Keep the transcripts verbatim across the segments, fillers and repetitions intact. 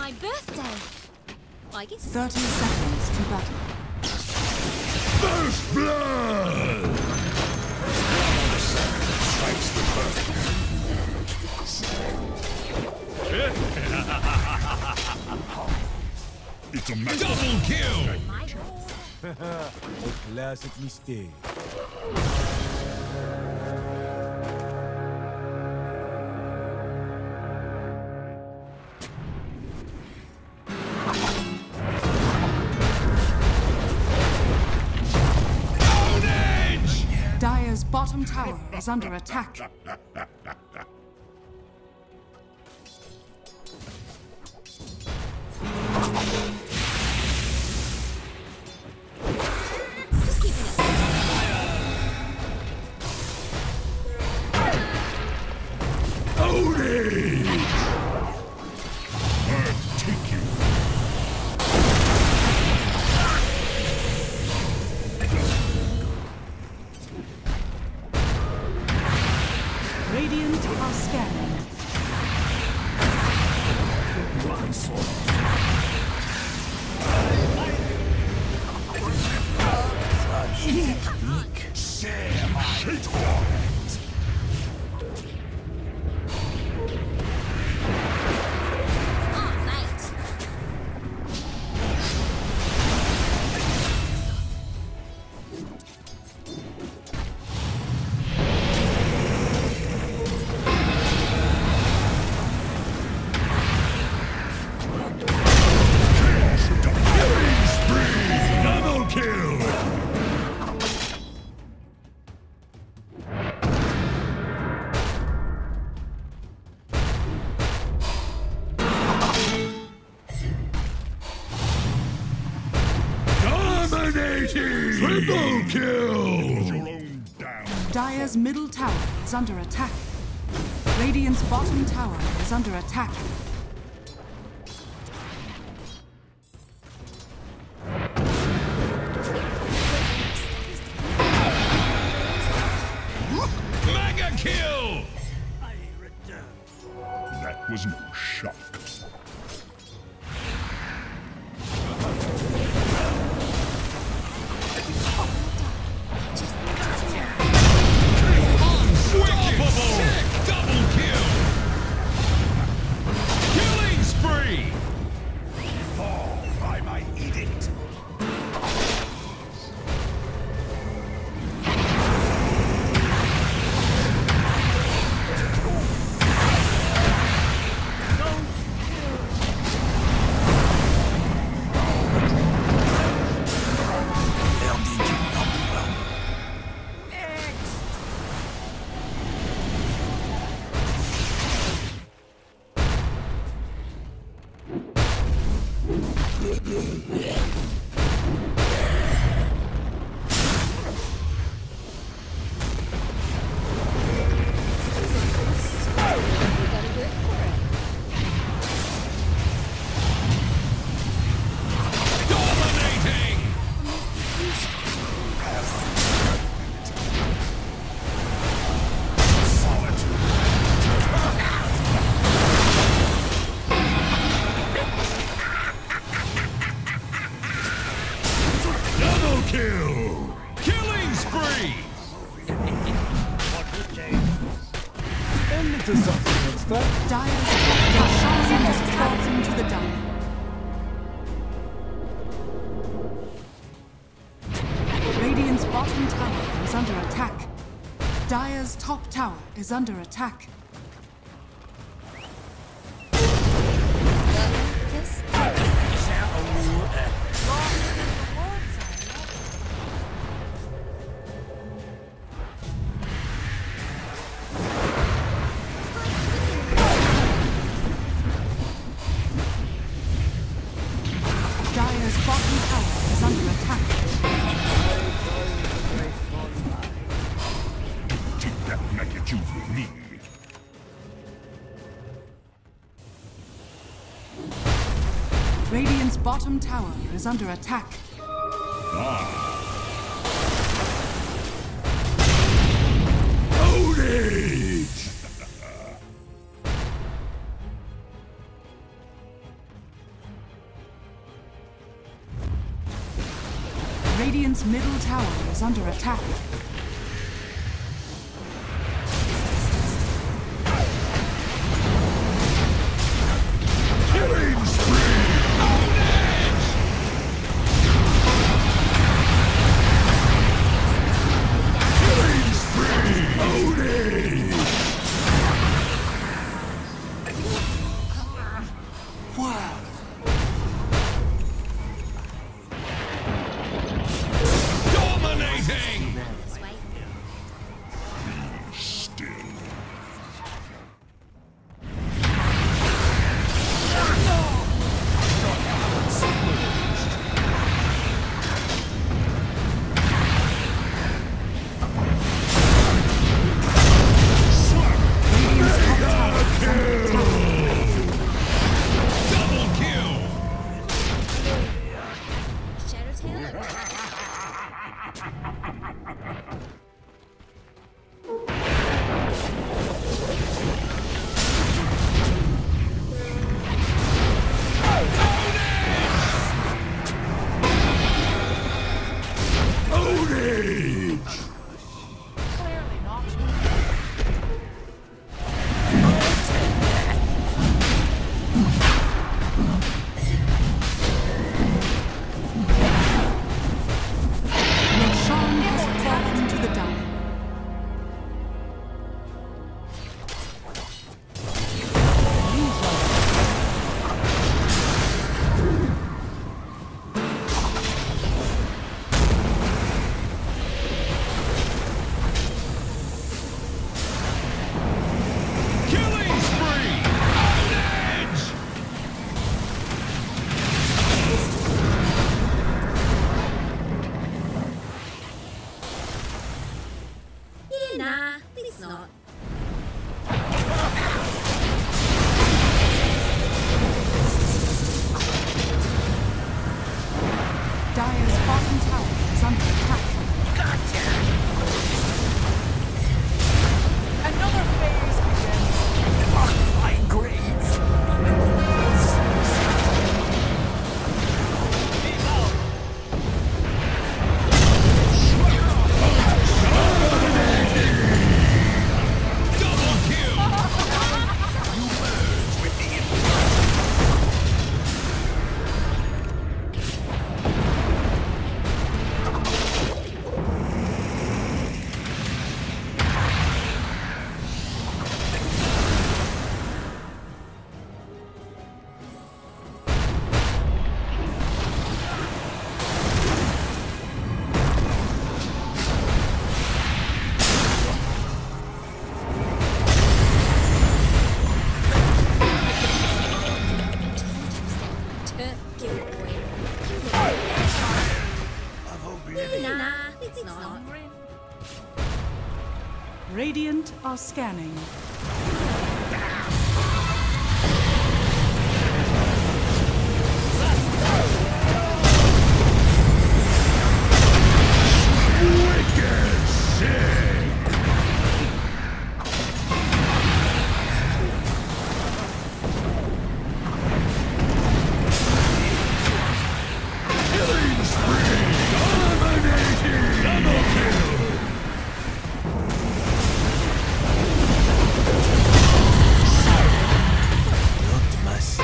my birthday. I guess. Thirty seconds to battle. First blood! Strikes the perfect. It's a match. Double kill! A classic mistake. Dire's bottom tower is under attack. Just keeping it. Odin! I'll take you. Radiant are scanning. Share my torment. Oh, mate. Double kill! Dominating! Triple kill! Your own down. Dire's middle tower is under attack. Radiant's bottom tower is under attack. Mega kill! That was no shock. Unstoppable! Double kill! Killing spree! Fall by my edict. Dominating! Double kill! Killing spree! And into something extra. Dire's Dashazi has fallen to the Dire. Radiant's bottom tower is under attack. Dire's top tower is under attack. This Dire's bottom tower is under attack. Take that magnitude with me. Radiant's bottom tower is under attack. Odin! Radiant's middle tower is under attack. Killing spree! Killing spree! Odin! Wow. Dominating! This way. Still. Double kill! Shadow Tail. Odin! Clearly not. Roshan has fallen to the Dire. Killing spree! On edge! Yeah, nah, it's not. Dire's bottom tower is under attack. Another phase begins. My grave. Double kill! Turf giveaway. Yeah, nah, it's not. Radiant are scanning. Wicked sick! Killing spree! Dominating! Double kill! Not mercy.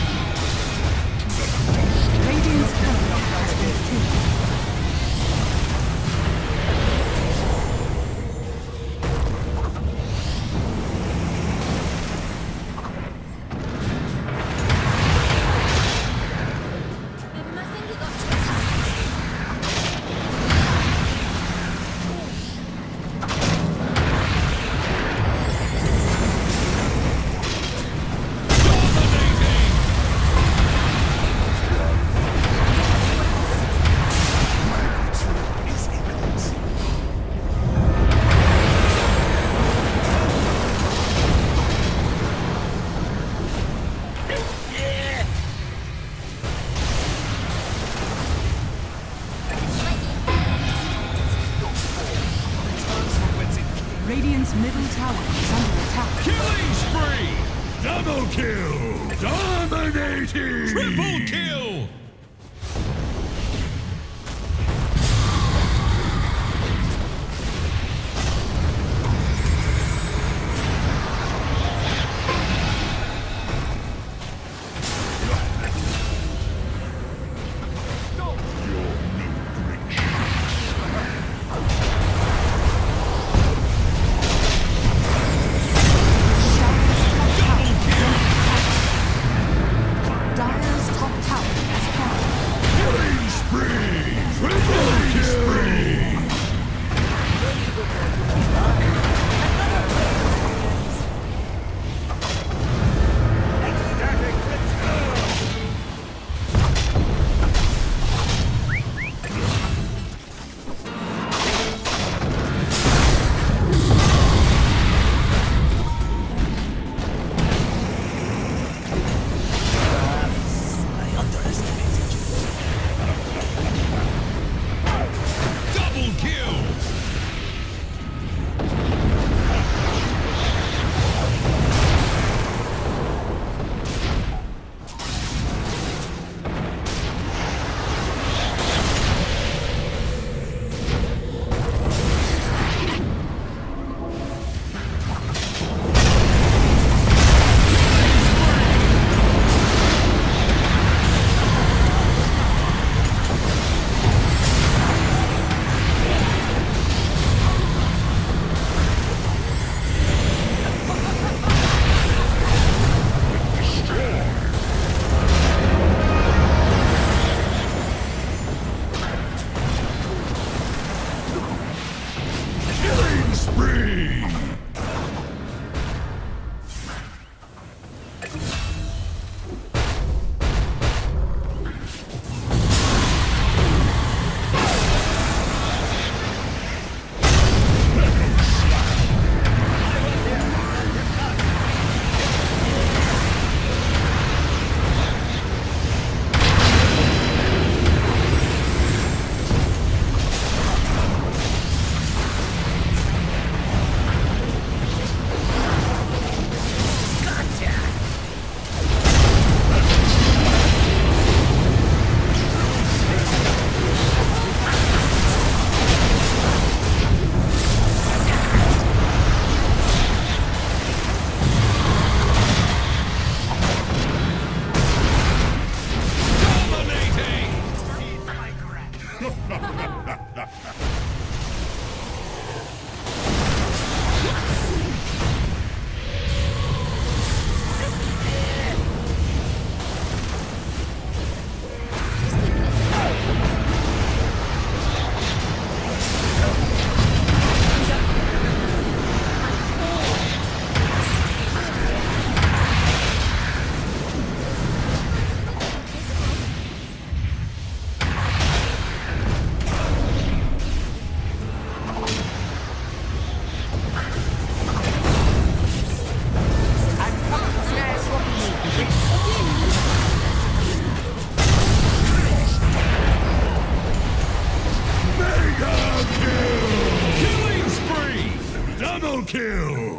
Radiant's turret has been killed. Maybe my finger got twisted. Dominating! Radiant's middle tower is under attack. Killing spree! Double kill! Dominating! Triple kill! kill!